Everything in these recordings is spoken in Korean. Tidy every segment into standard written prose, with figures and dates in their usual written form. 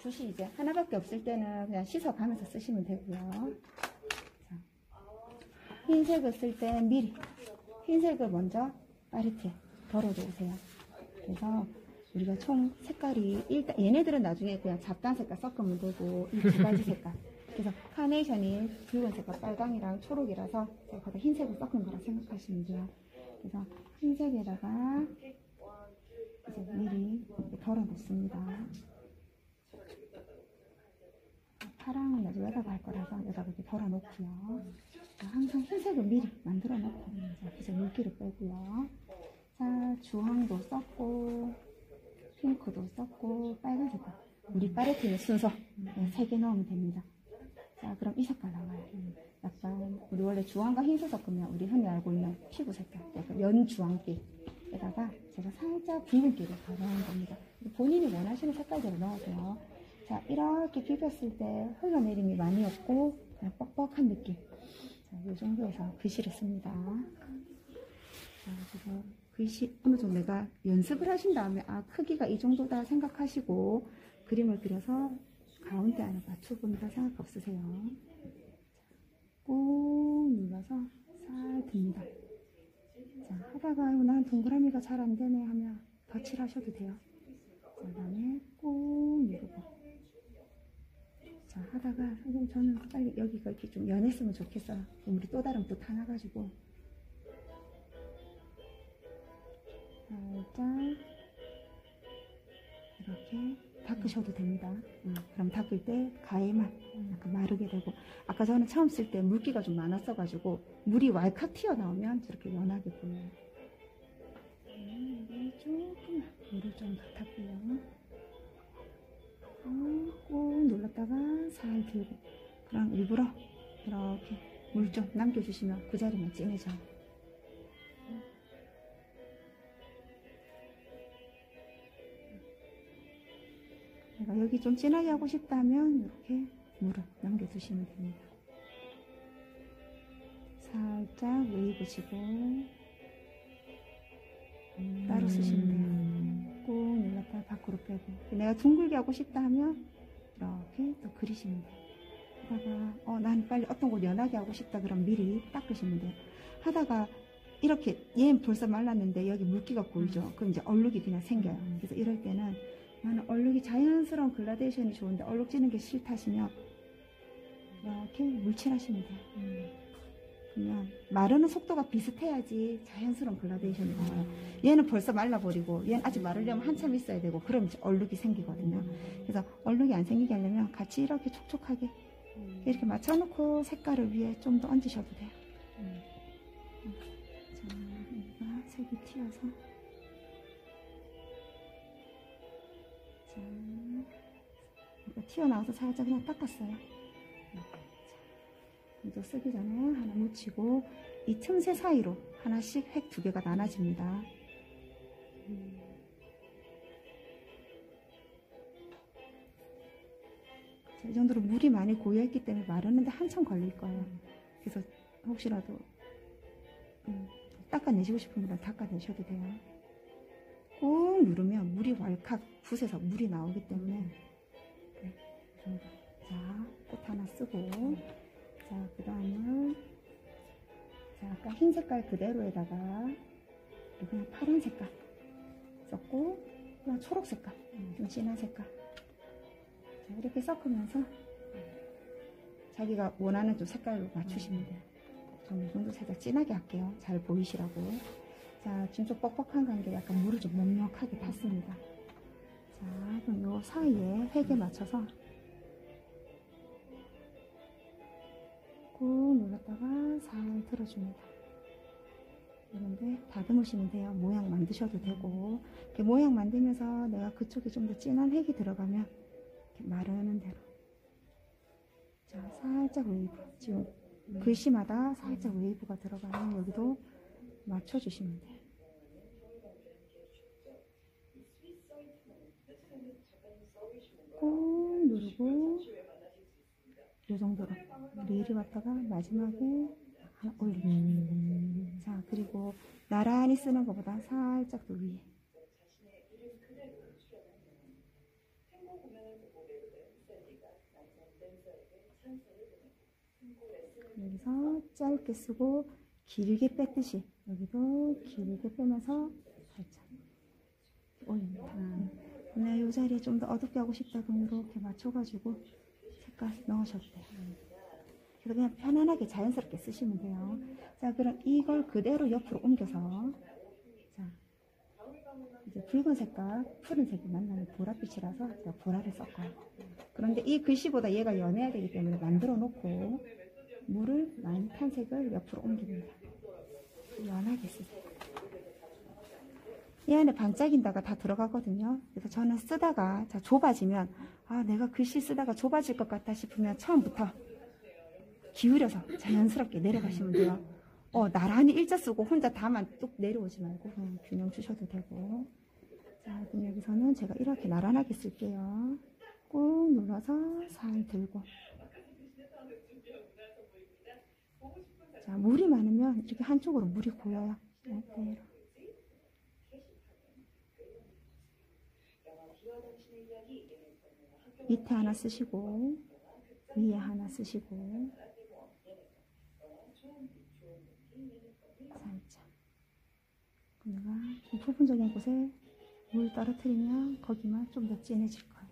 붓이 이제 하나밖에 없을 때는 그냥 씻어가면서 쓰시면 되고요. 자, 흰색을 쓸 때 미리 흰색을 먼저 파레트에 덜어놓으세요. 그래서 우리가 총 색깔이 일단 얘네들은 나중에 그냥 잡다한 색깔 섞으면 되고 이 두 가지 색깔. 그래서 카네이션이 붉은 색깔 빨강이랑 초록이라서 제가 거기다 흰색을 섞은 거라 생각하시면 돼요. 그래서 흰색에다가 이제 미리 덜어놓습니다. 파랑은 나중에 여다가 할 거라서 여다가 이렇게 덜어놓고요. 항상 흰색을 미리 만들어 놓고 이제 물기를 빼고요. 자, 주황도 썼고 핑크도 썼고 빨간색도 우리 파레트의 순서 3개 넣으면 됩니다. 자, 그럼 이 색깔 나와요. 약간 우리 원래 주황과 흰색 섞으면 우리 흔히 알고 있는 피부 색깔, 약간 연주황빛에다가 제가 살짝 붉은기를 가져온 겁니다. 본인이 원하시는 색깔대로 넣으세요. 자, 이렇게 비볐을 때 흘러내림이 많이 없고 그냥 뻑뻑한 느낌. 자, 이 정도에서 글씨를 씁니다. 자, 그래서 글씨 어느 정도 내가 연습을 하신 다음에 크기가 이 정도다 생각하시고 그림을 그려서 가운데 안에 맞춰본다 생각 없으세요. 꾹 눌러서 살 듭니다. 자, 하다가 난 동그라미가 잘 안 되네 하면 덧칠하셔도 돼요. 그 다음에 꾹 누르고. 자, 하다가 선생님 저는 빨리 여기가 이렇게 좀 연했으면 좋겠어요. 우리 또 다른 붓 하나 가지고 살짝 이렇게 닦으셔도 됩니다. 그럼 닦을 때 가해만 약간 마르게 되고, 아까 저는 처음 쓸 때 물기가 좀 많았어 가지고 물이 왈칵 튀어나오면 저렇게 연하게 보여요. 조금만 물을 좀 더 탔고요. 꾹 눌렀다가 살 들고, 그럼 일부러 이렇게 물 좀 남겨주시면 그 자리만 진해져요. 내가 여기 좀 진하게 하고 싶다면 이렇게 물을 남겨두시면 됩니다. 살짝 웨이브 지고 따로 쓰시면 돼요. 꾹 눌렀다가 밖으로 빼고, 내가 둥글게 하고 싶다 하면 이렇게 또 그리시면 돼요. 하다가 난 빨리 어떤 걸 연하게 하고 싶다 그럼 미리 닦으시면 돼요. 하다가 이렇게 얘는 벌써 말랐는데 여기 물기가 보이죠? 그럼 이제 얼룩이 그냥 생겨요. 그래서 이럴 때는 나는 얼룩이 자연스러운 글라데이션이 좋은데 얼룩 지는 게 싫다시면 이렇게 물칠하시면 돼요. 그러면 마르는 속도가 비슷해야지 자연스러운 글라데이션이 나와요. 얘는 벌써 말라버리고 얘는 아직 마르려면 한참 있어야 되고 그럼 이제 얼룩이 생기거든요. 그래서 얼룩이 안 생기게 하려면 같이 이렇게 촉촉하게 이렇게 맞춰놓고 색깔을 위에 좀 더 얹으셔도 돼요. 자, 여기가 색이 튀어서 튀어나와서 살짝 그냥 닦았어요. 자, 쓰기 전에 하나 묻히고 이 틈새 사이로 하나씩 획 2개가 나눠집니다. 자, 이 정도로 물이 많이 고여있기 때문에 마르는데 한참 걸릴 거예요. 그래서 혹시라도 닦아내시고 싶은 분은 닦아내셔도 돼요. 꾹 누르면 물이 왈칵 붓에서 물이 나오기 때문에 자, 꽃 하나 쓰고, 자, 그 다음은 자, 아까 흰 색깔 그대로에다가 그냥 파란 색깔 썼고 그냥 초록 색깔, 좀 진한 색깔. 자, 이렇게 섞으면서 자기가 원하는 좀 색깔로 맞추시면 돼요. 좀 이 정도 살짝 진하게 할게요. 잘 보이시라고. 자, 지금 좀 뻑뻑한 관계에 약간 물을 좀 넉넉하게 탔습니다. 자, 그럼 요 사이에 획에 맞춰서 꾹 눌렀다가 살 틀어줍니다. 이런데 다듬으시면 돼요. 모양 만드셔도 되고, 이렇게 모양 만들면서 내가 그쪽에 좀 더 진한 획이 들어가면 이렇게 마르는 대로. 자, 살짝 웨이브. 지금 글씨마다 살짝 웨이브가 들어가면 여기도 맞춰주시면 돼요. 꾹 누르고 이 정도로 리리 왔다가 마지막에 하나 올리고. 자, 그리고 나란히 쓰는 것보다 살짝 더 위에. 여기서 짧게 쓰고 길게 뺐듯이 여기도 길게 빼면서 살짝 올립니다. 근데 이 자리에 좀 더 어둡게 하고 싶다 그러면 이렇게 맞춰가지고 색깔 넣으셔도 돼요. 그래서 그냥 편안하게 자연스럽게 쓰시면 돼요. 자, 그럼 이걸 그대로 옆으로 옮겨서 자, 이제 붉은 색깔, 푸른색이 만나는 보랏빛이라서 제가 보라를 섞어요. 그런데 이 글씨보다 얘가 연해야 되기 때문에 만들어 놓고 물을 많이 탄 색을 옆으로 옮깁니다. 연하게 쓰세요. 이 안에 반짝인다가 다 들어가거든요. 그래서 저는 쓰다가 자, 좁아지면 아, 내가 글씨 쓰다가 좁아질 것 같다 싶으면 처음부터 기울여서 자연스럽게 내려가시면 돼요. 나란히 일자 쓰고 혼자 다만 뚝 내려오지 말고 균형 주셔도 되고. 자, 그럼 여기서는 제가 이렇게 나란하게 쓸게요. 꾹 눌러서 살 들고. 자, 물이 많으면 이렇게 한쪽으로 물이 고여요. 이렇게. 밑에 하나 쓰시고 위에 하나 쓰시고 살짝. 내가 좀 부분적인 곳에 물 떨어뜨리면 거기만 좀 더 진해질 거예요.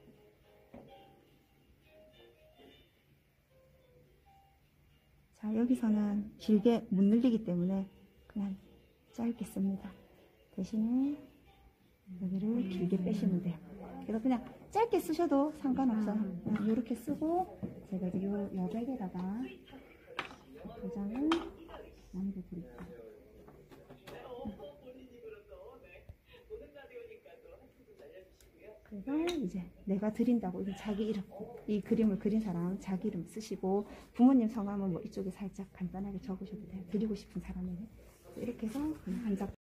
자, 여기서는 길게 못 늘리기 때문에 그냥 짧게 씁니다. 대신에 여기를 길게 빼시면 돼요. 그래서 그냥 짧게 쓰셔도 상관없어요. 그냥 이렇게 쓰고 제가 이제 요 여백에다가 도장을 남겨드릴게요. 그래서 이제 내가 드린다고 이게 자기 이름, 이 그림을 그린 사람 자기 이름 쓰시고 부모님 성함은 뭐 이쪽에 살짝 간단하게 적으셔도 돼요. 드리고 싶은 사람에게. 이렇게 해서 그냥 한 장